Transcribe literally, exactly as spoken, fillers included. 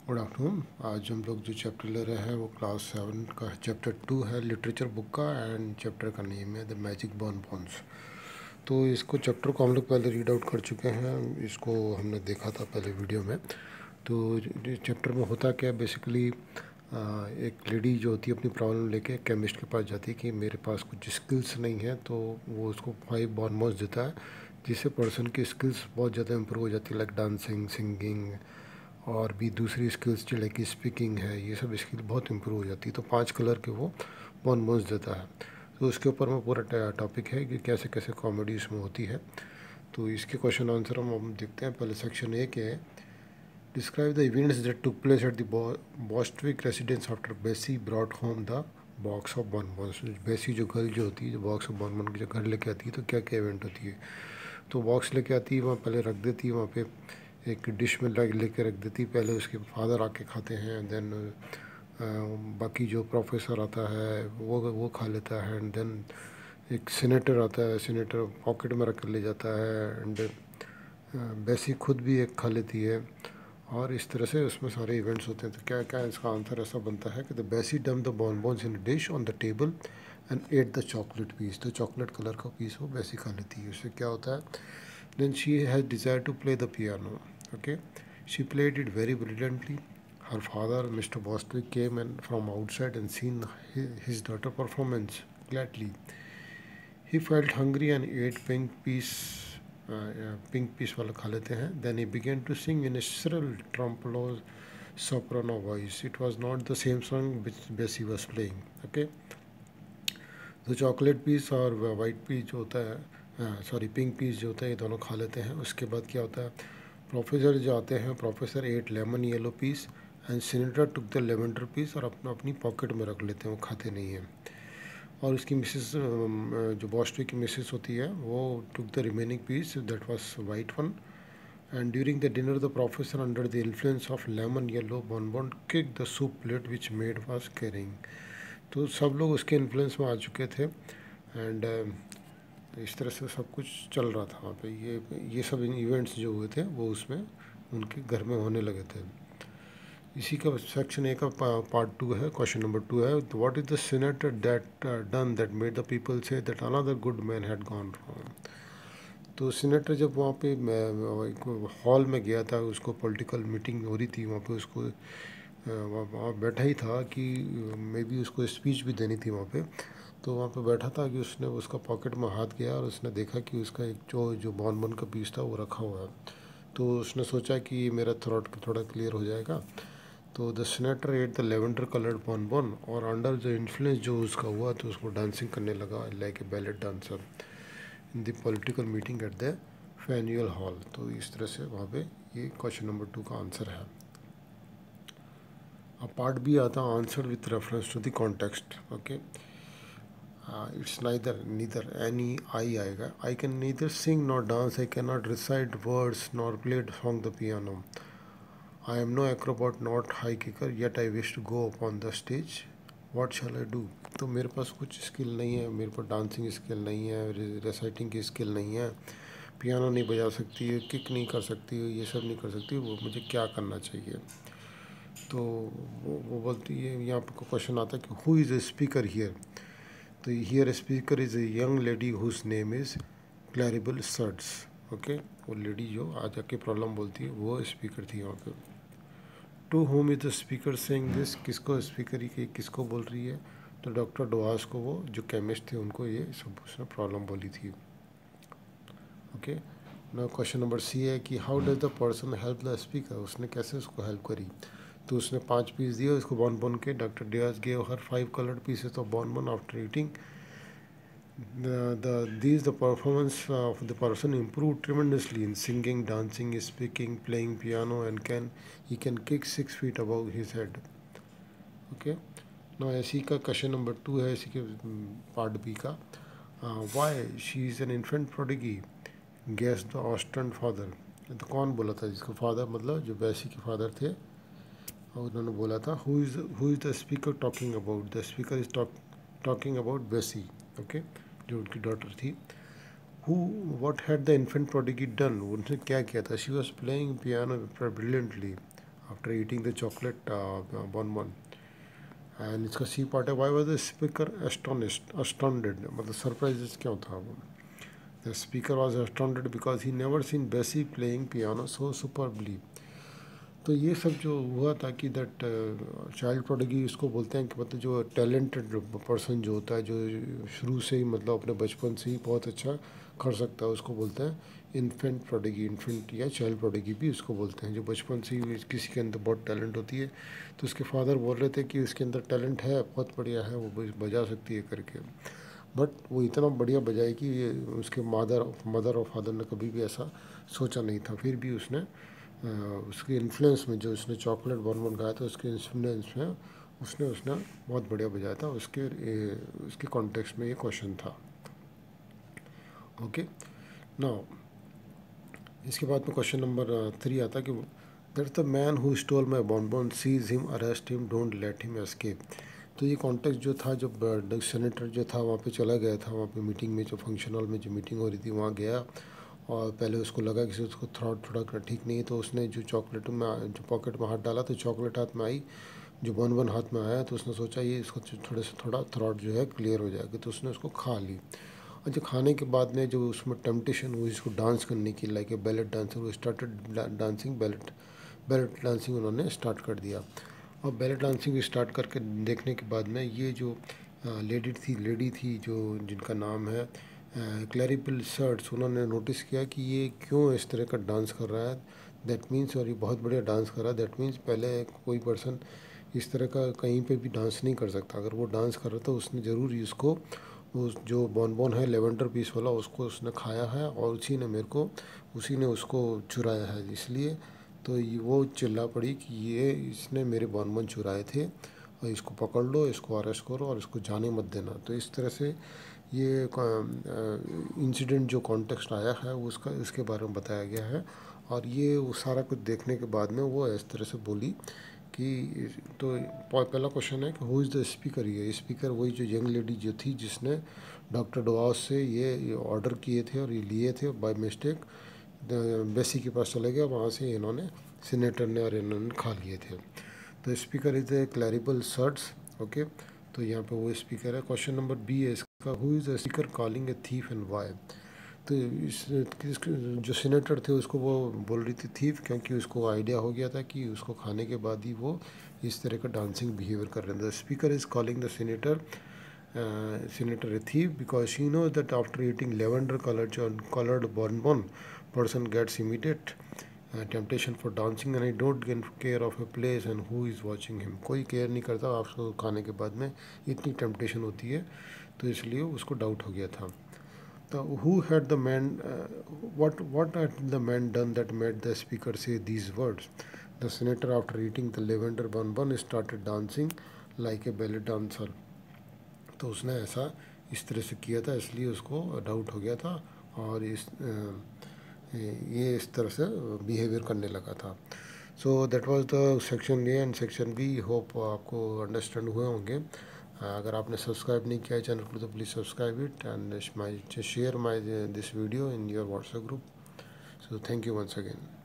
Good afternoon. आज हम लोग जो चैप्टर ले रहे हैं वो क्लास सेवन का चैप्टर टू है, लिटरेचर बुक का, एंड चैप्टर का नेम है द मैजिक बॉन्बॉन्स। तो इसको चैप्टर को हम लोग पहले रीड आउट कर चुके हैं, इसको हमने देखा था पहले वीडियो में। तो चैप्टर में होता क्या, बेसिकली एक लेडी जो होती है अपनी प्रॉब्लम लेके केमिस्ट के पास जाती है कि मेरे पास कुछ स्किल्स नहीं है, तो वो उसको फाइव बॉन्बॉन्स देता है जिससे पर्सन की स्किल्स बहुत ज़्यादा इम्प्रूव हो जाती है, लाइक डांसिंग, सिंगिंग और भी दूसरी स्किल्स जो लाइक स्पीकिंग है, ये सब स्किल बहुत इम्प्रूव हो जाती है। तो पांच कलर के वो बॉन्बॉन्स देता है। तो उसके ऊपर में पूरा टॉपिक है कि कैसे कैसे कॉमेडी इसमें होती है। तो इसके क्वेश्चन आंसर हम हम देखते हैं। पहले सेक्शन ए के है, describe the events that took place at the Bostwick residence after Bessie brought home the box of bonbons. Bessie जो गर्ल जो होती है, जो बॉक्स ऑफ बॉन्बॉन की जो घर लेके आती है, तो क्या क्या इवेंट होती है। तो बॉक्स लेके आती है, वहाँ पहले रख देती है, वहाँ पे एक डिश में लग लेके रख देती। पहले उसके फादर आके खाते हैं, देन बाकी जो प्रोफेसर आता है वो वो खा लेता है, एंड देन एक सीनेटर आता है, सीनेटर पॉकेट में रख कर ले जाता है, एंड बेसी खुद भी एक खा लेती है। और इस तरह से उसमें सारे इवेंट्स होते हैं। तो क्या क्या इसका आंसर ऐसा बनता है कि the Bessie dumped the bonbons in dish on the table and ate the chocolate piece. तो चॉकलेट कलर का पीस वो बेसी खा लेती है। उससे क्या होता है, then she has desire to play the piano. Okay, she played it very brilliantly. Her father, Mister Bostwick, came and from outside and seen his daughter performance gladly. He felt hungry and ate pink piece. Uh, pink piece वाला खा लेते हैं. Then he began to sing in a shrill tremolo soprano voice. It was not the same song which Bessie was playing. Okay, तो chocolate piece और white piece जो होता है, sorry pink piece जो होता है, ये दोनों खा लेते हैं। उसके बाद क्या होता है, प्रोफेसर जो आते हैं, professor ate lemon yellow piece and senator took the lavender piece, और अपना अपनी पॉकेट में रख लेते हैं, वो खाते नहीं हैं। और उसकी मिसेस, जो बॉस्टविक की मिसेस होती है, वो took the remaining piece that was white one. And during the dinner the professor under the influence of lemon yellow bonbon kick the soup plate which maid was carrying. तो सब लोग उसके influence में आ चुके थे, एंड इस तरह से सब कुछ चल रहा था वहाँ पे। ये ये सब इवेंट्स जो हुए थे वो उसमें उनके घर में होने लगे थे। इसी का सेक्शन ए का पार्ट टू है, क्वेश्चन नंबर टू है, what is the senator that done that made the people say that another good man had gone wrong. तो सीनेटर जब वहाँ पे हॉल में गया था, उसको पॉलिटिकल मीटिंग हो रही थी वहाँ पे, उसको वहाँ बैठा ही था कि मे बी उसको स्पीच भी देनी थी वहाँ पे। तो वहाँ पे बैठा था कि उसने उसका पॉकेट में हाथ गया और उसने देखा कि उसका एक जो जो बॉन्बॉन का पीस था वो रखा हुआ है। तो उसने सोचा कि मेरा थ्रोट थोड़ा क्लियर हो जाएगा। तो the senator ate the lavender coloured bonbon, और अंडर जो इन्फ्लुएंस जो उसका हुआ तो उसको डांसिंग करने लगा like a ballet dancer in the political meeting at the Faneuil Hall. तो इस तरह से वहाँ पे ये क्वेश्चन नंबर टू का आंसर है। अब पार्ट बी आता है, answer with reference to the context. Okay, it's neither neither any I आएगा। I can neither sing not dance, I can not recite words nor play song the piano, I am no acrobat not high kicker yet I wish to go upon the stage, what shall I do. तो मेरे पास कुछ skill नहीं है, मेरे पास dancing skill नहीं है, reciting की skill नहीं है, पियानो नहीं बजा सकती है, किक नहीं कर सकती है, ये सब नहीं कर सकती, वो मुझे क्या करना चाहिए। तो वो वो बोलती है, यहाँ पर क्वेश्चन आता है कि who is a speaker here. तो here speaker is a young lady whose name is Claribel Sirts. Okay, वो लेडी जो आज आके प्रॉब्लम बोलती है वो स्पीकर थी वहाँ पे। To whom is the speaker saying this, किसको स्पीकर ही किसको बोल रही है, तो डॉक्टर डोआस को, वो जो केमिस्ट थे उनको ये सब उसने प्रॉब्लम बोली थी। ओके, ना क्वेश्चन नंबर सी है कि how does the person help the speaker, उसने कैसे उसको हेल्प करी। तो उसने पांच पीस दिए उसको बॉन्बॉन के। Doctor Diaz gave her five coloured pieces of bonbon after eating the, the these the performance of the person improved tremendously in singing, dancing, speaking, playing piano, and can he can kick six feet above his head. Okay, now इसी का question number two है, इसी के part B का, why she is an infant prodigy guess the astounded father. तो कौन बोला था, जिसका फादर मतलब जो बैसी के फादर थे, और उन्होंने बोला था who is who is the speaker talking about, the speaker is talking about Bessie. Okay, जो उनकी डॉटर थी। Who what had the infant prodigy done, उनसे क्या किया था। She was playing piano brilliantly after eating the chocolate bonbon। And इसका C part है, why was the speaker astonished astounded, मतलब सरप्राइज क्या था वो। The speaker was astounded because he never seen Bessie playing piano so superbly. तो ये सब जो हुआ था कि दैट चाइल्ड प्रोडिगी इसको बोलते हैं कि मतलब जो टैलेंटेड पर्सन जो होता है, जो शुरू से ही मतलब अपने बचपन से ही बहुत अच्छा कर सकता है, उसको बोलते हैं इन्फेंट प्रोडिगी। इन्फेंट या चाइल्ड प्रोडिगी भी उसको बोलते हैं, जो बचपन से ही किसी के अंदर बहुत टैलेंट होती है। तो उसके फादर बोल रहे थे कि उसके अंदर टैलेंट है, बहुत बढ़िया है, वो बजा सकती है करके। बट वो इतना बढ़िया बजाए कि ये उसके मदर मदर और फादर ने कभी भी ऐसा सोचा नहीं था। फिर भी उसने उसके इन्फ्लुएंस में, जो उसने चॉकलेट bonbon खाया था उसके इन्फ्लुएंस में उसने उसने बहुत बढ़िया बजाया था। उसके ए, उसके कॉन्टेक्स्ट में ये क्वेश्चन था। ओके, नाउ इसके बाद में क्वेश्चन नंबर थ्री आता है कि that's the man who stole my bonbon, seize him, arrest him, don't let him escape. तो ये कॉन्टेक्स्ट जो था, जब सेनेटर जो था वहाँ पे चला गया था, वहाँ पे मीटिंग में, जो फंक्शन हॉल में जो मीटिंग हो रही थी वहाँ गया, और पहले उसको लगा कि उसको थ्रॉट थोड़ा ठीक नहीं है, तो उसने जो चॉकलेट में जो पॉकेट में हाथ डाला तो चॉकलेट हाथ में आई, जो bonbon हाथ में आया, तो उसने सोचा ये इसको थोड़े से थोड़ा थ्रॉट जो है क्लियर हो जाएगा, तो उसने उसको खा ली। और जो खाने के बाद में जो उसमें टेम्पटेशन हुई इसको डांस करने की, लाइक ए बैलेट डांसर, वो started dancing ballet ballet dancing उन्होंने स्टार्ट कर दिया। और बैलेट डांसिंग स्टार्ट करके देखने के बाद में ये जो लेडी थी लेडी थी जो जिनका नाम है क्लैरिपल सर्ट्स, उन्होंने नोटिस किया कि ये क्यों इस तरह का डांस कर रहा है। दैट मीन्स, और ये बहुत बढ़िया डांस कर रहा है, दैट मीन्स पहले कोई पर्सन इस तरह का कहीं पे भी डांस नहीं कर सकता। अगर वो डांस कर रहा था उसने ज़रूर इसको, उस जो bonbon है लेवेंडर पीस वाला, उसको उसने खाया है और उसी ने मेरे को उसी ने उसको चुराया है, इसलिए तो ये वो चिल्ला पड़ी कि ये इसने मेरे bonbon चुराए थे और इसको पकड़ लो, इसको अरेस्ट करो और इसको जाने मत देना। तो इस तरह से ये इंसिडेंट जो कॉन्टेक्स्ट आया है उसका इसके बारे में बताया गया है। और ये वो सारा कुछ देखने के बाद में वो इस तरह से बोली कि, तो पहला क्वेश्चन है कि हु इज़ द स्पीकर। ये स्पीकर वही जो यंग लेडी जो थी जिसने डॉक्टर डोवास से ये ऑर्डर किए थे और ये लिए थे बाय मिस्टेक, बेसी के पास चले गया, वहाँ से इन्होंने सीनेटर ने और इन्होंने खा लिए थे। तो speaker is the Claribel Sirts. Okay, तो यहाँ पे वो स्पीकर है। क्वेश्चन नंबर बी है इसका, who is the speaker calling a thief and why. तो इस जो सीनेटर थे उसको वो बोल रही थी थीफ, क्योंकि उसको आइडिया हो गया था कि उसको खाने के बाद ही वो इस तरह का डांसिंग बिहेवियर कर रहे थे। The speaker is calling the senator senator a thief because she knows that after eating lavender coloured coloured bonbon person gets immediate uh, temptation for dancing and I don't get care of a place and who is watching him। कोई care नहीं करता आपको खाने के बाद में, इतनी temptation होती है, तो इसलिए उसको डाउट हो गया था। तो who had the man uh, what what had the man done that made the speaker say these words? The senator after eating the lavender bonbon started dancing like a ballet dancer। तो उसने ऐसा इस तरह से किया था, इसलिए उसको डाउट हो गया था और इस ये इस तरह से बिहेवियर करने लगा था। So that was the section A and section B. Hope आपको अंडरस्टैंड हुए होंगे। अगर आपने सब्सक्राइब नहीं किया है चैनल को तो please subscribe it and my share my this video in your WhatsApp group. So thank you once again.